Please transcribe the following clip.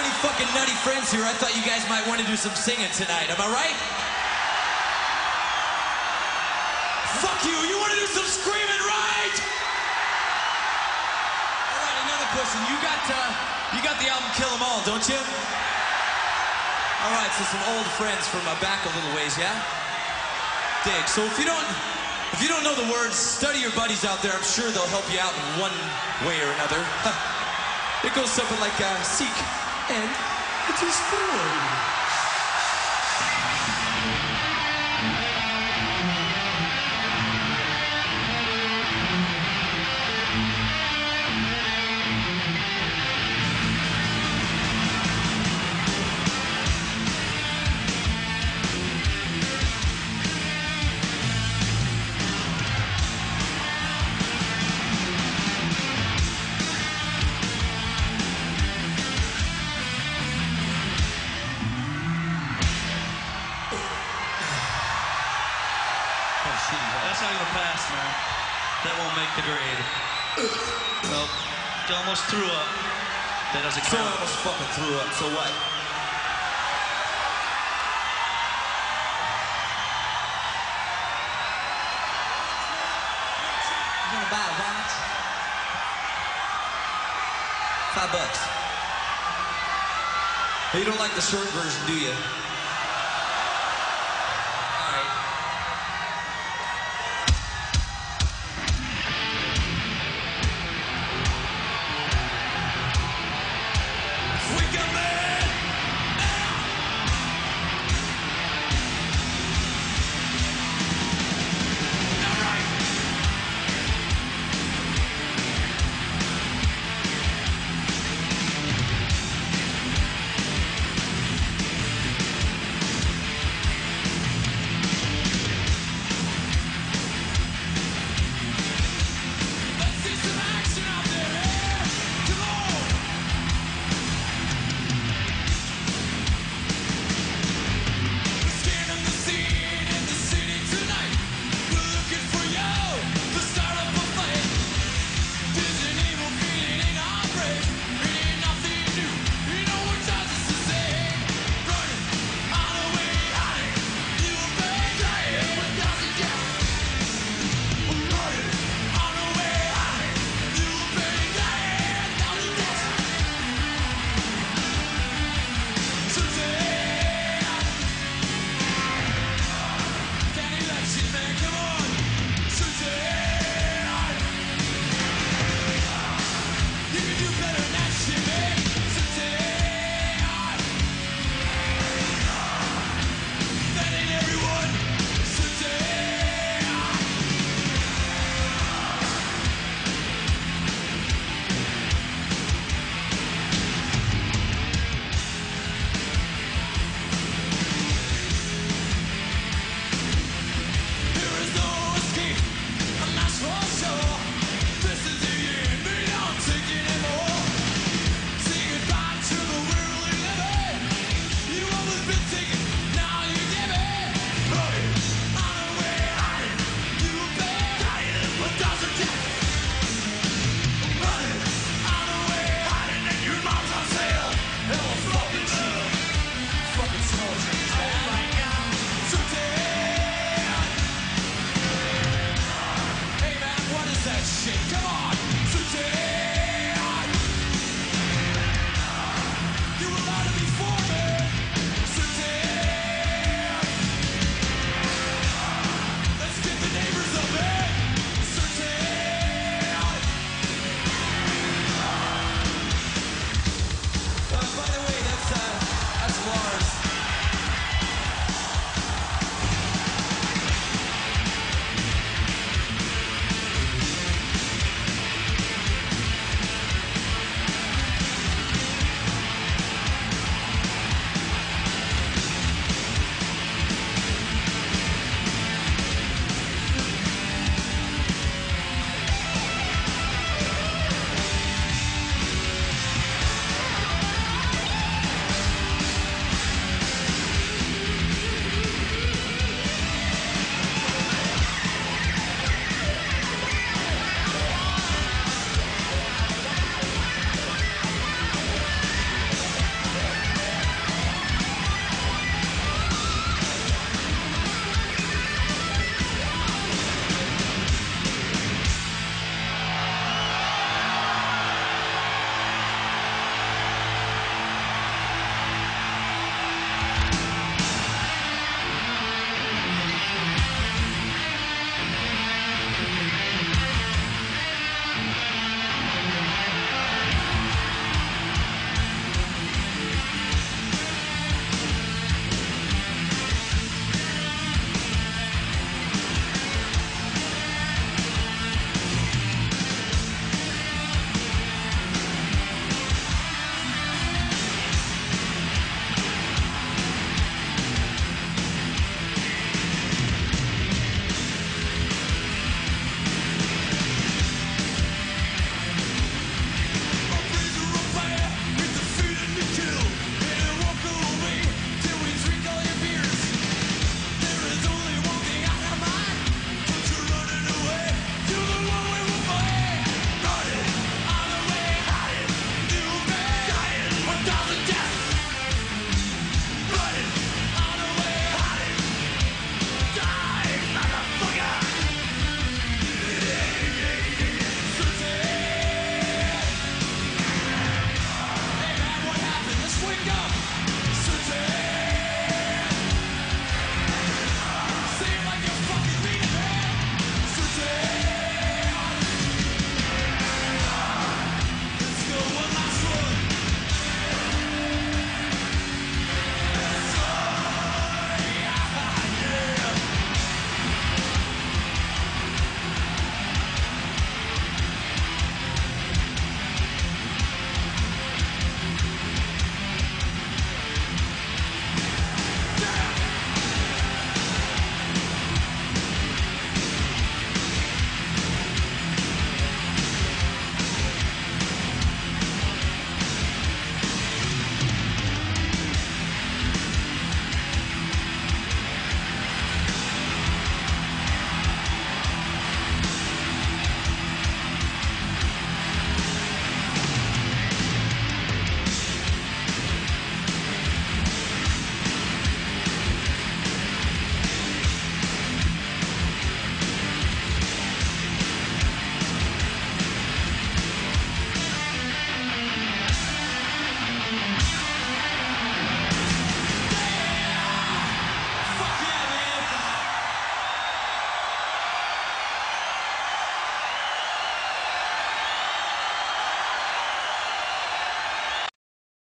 many fucking nutty friends here, I thought you guys might want to do some singing tonight. Am I right? Fuck you! You want to do some screaming, right? All right, another question. You got the album Kill 'Em All, don't you? All right, so some old friends from back a little ways, yeah? Dig. So if you don't know the words, study your buddies out there. I'm sure they'll help you out in one way or another. It goes something like, seek and destroy. That's not gonna pass, man. That won't make the grade. Well, you almost threw up. That doesn't count. So I almost fucking threw up, so what? You gonna buy a watch? $5. Hey, you don't like the short version, do you?